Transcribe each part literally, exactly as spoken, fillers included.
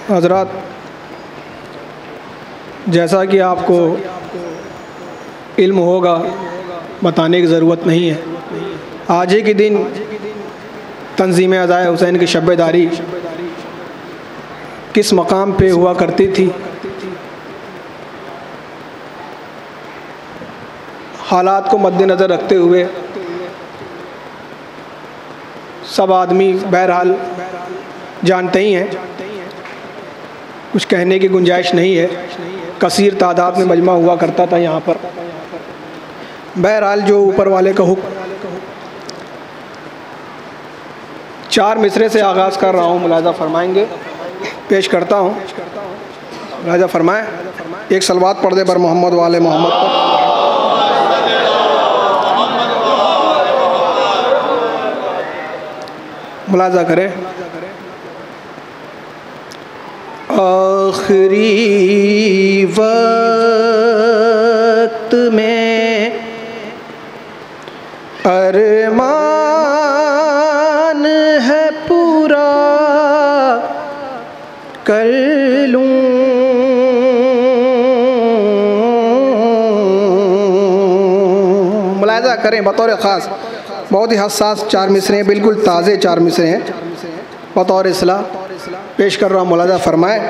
हज़रात, जैसा कि आपको इल्म होगा, बताने की ज़रूरत नहीं है, आज ही के दिन तंज़ीम अज़ाए हुसैन की शब्बेदारी किस मकाम पे हुआ करती थी। हालात को मद्देनज़र रखते हुए सब आदमी बहरहाल जानते ही हैं, कुछ कहने की गुंजाइश नहीं है। कसीर तादाद में मजमा हुआ करता था यहाँ पर। बहरहाल जो ऊपर वाले का हुक्म, चार मिसरे से आगाज़ कर रहा हूँ, मुलाज़ा फरमाएंगे, पेश करता हूँ। मुलाज़ा फरमाएं, एक सलवात पढ़ दे बर मोहम्मद वाले मोहम्मद पर। मुलाज़ा करें। आखिरी वक्त में अरमान है पूरा कर लूं, मुलाज़ा करें बतौर ख़ास। बहुत ही हसास चार मिसरे हैं, बिल्कुल ताज़े चार मिसरे हैं। बतौर इस्लाह पेश कर रहा हूँ, मुलाज़ा फरमाए।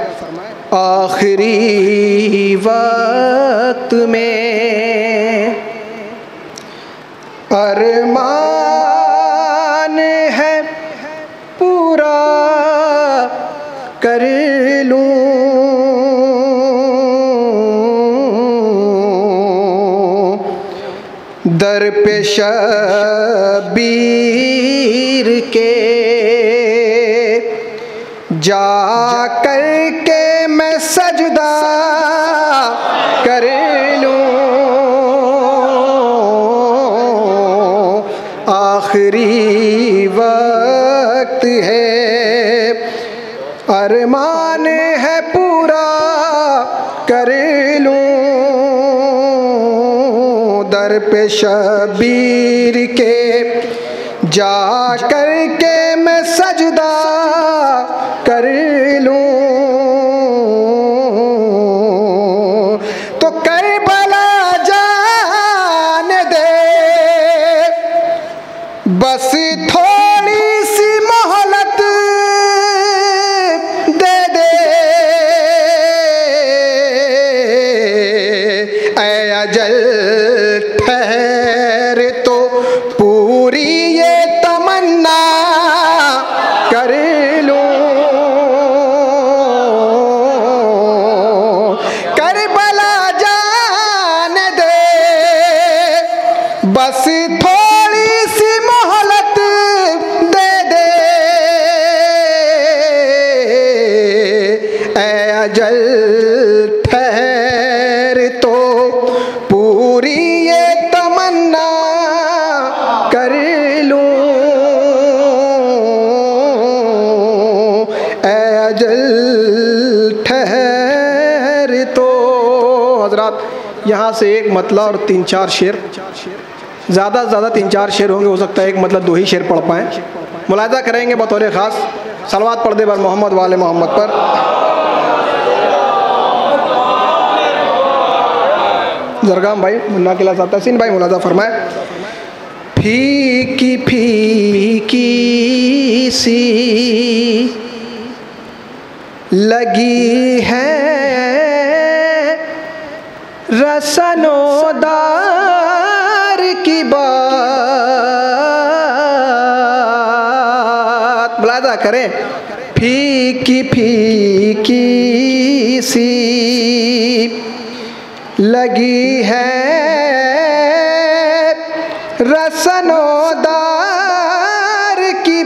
आखिरी वक्त में अरमान है पूरा कर लूं, दर पे शबीर के जा कर के मैं सजदा कर लूं, आखिरी वक्त है अरमान है पूरा कर लूं, दर पे शबीर के जा कर के मैं सजदा कर लूं, तो करबला जान दे, बस थोड़ी सी मोहलत दे दे, ऐ अजल ठहर तो पूरी ये तमन्ना कर लूं, करबला जान दे, बस थोड़ी सी मोहलत दे दे, ऐ अजल ठहर तो पूरी ये तमन्ना कर लूं, ऐ अजल ठहर तो। हज़रात, यहाँ से एक मतला और तीन चार शेर, ज़्यादा से ज़्यादा तीन चार शेर होंगे, हो सकता है एक मतलब दो ही शेर पढ़ पाएँ। मुलाज़ा करेंगे बतौर ख़ास। सलवात पढ़ दे बर मोहम्मद वाले मोहम्मद पर। जरगाम भाई, मुन्ना किला साहब, तहसीन भाई, मुलाज़ा फरमाए। फीकी फीकी सी लगी है रसनोदार की बात, मुलाज़ा करें। फीकी फीकी सी लगी है रसनोदार की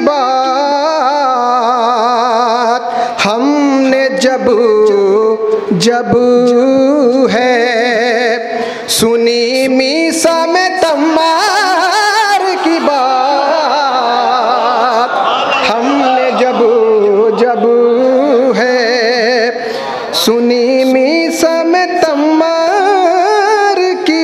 बात, हमने जब जब है सुनी मीसा में तम्मार की बात, हमने जब जब है सुनी मीसा में तम्मार की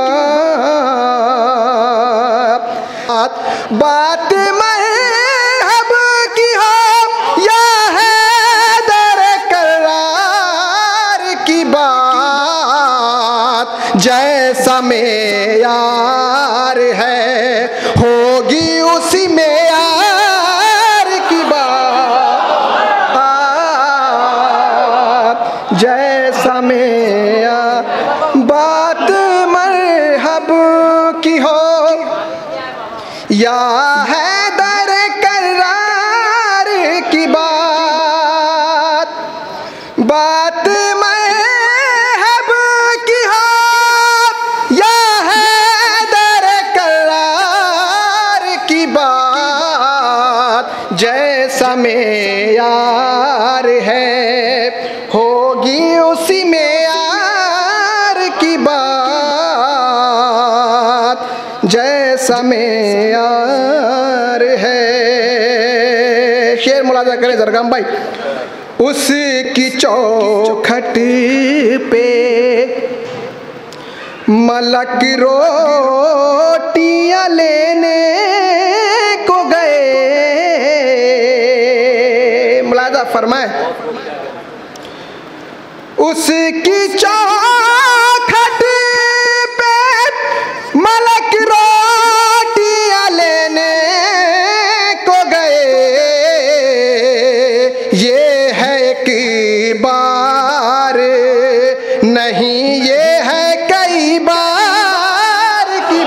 बात, बात मरहब की हो या है दर कर में यार है, होगी उसी में यार की बात, जैसा में यार बात मरहब की हो, या है दर करार की बात, बात मरहब की हो, या है दर करार की बात, जैसा में यार है, होगी उसी में यार की बात, जैसा में यार है। शेर मुलाजा करें जरगाम भाई। उसकी चौखट पे मलक रोटियां लेने को गए, मुलाजा फरमाए। उसकी चौखट पे मलक रोटियां लेने को गए, ये है एक बार नहीं, ये है कई बार की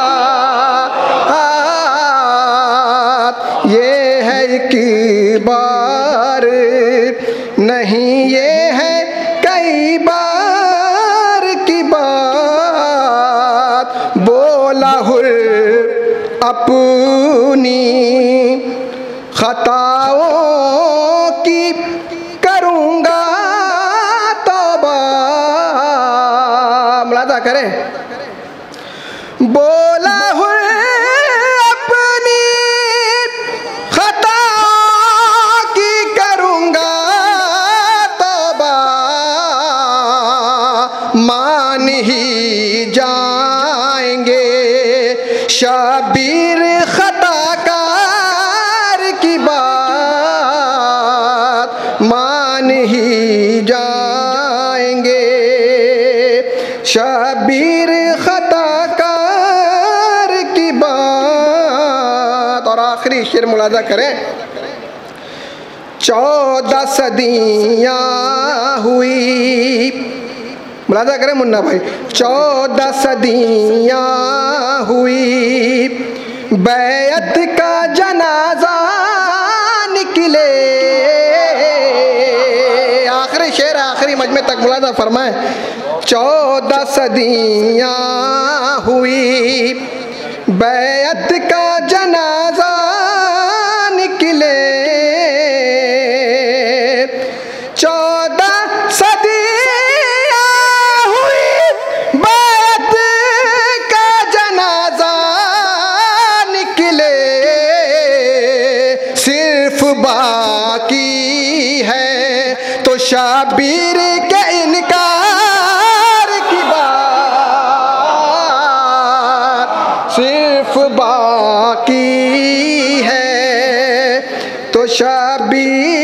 बात, ये है एक बार नहीं, ये है कई बार की बात, बोला हुर अपनी खताओं की करूँगा तौबा, मुलाजा करें। बोला हुर अपनी खताओं की करूँगा तौबा, मान ही जाएंगे शबीर खताकार की बात, मान ही जाएंगे शबीर खताकार की बात। और आखिरी शेर मुलाजा करें। चौदह सदियाँ हुई, मुलाजा करें मुन्ना भाई। चौदह सदियाँ हुई, बैअत का जनाजा निकले, आखिरी शेर आखिरी मजमे तक मुलाजा फरमाए। चौदह सदियाँ हुई, बैअत का जनाजा निकले, चौदह सदियाँ हुई, बैअत का जनाजा निकले, सिर्फ बाकी है तो शबीर के इनकार की बात, सिर्फ बाकी है तो शबीर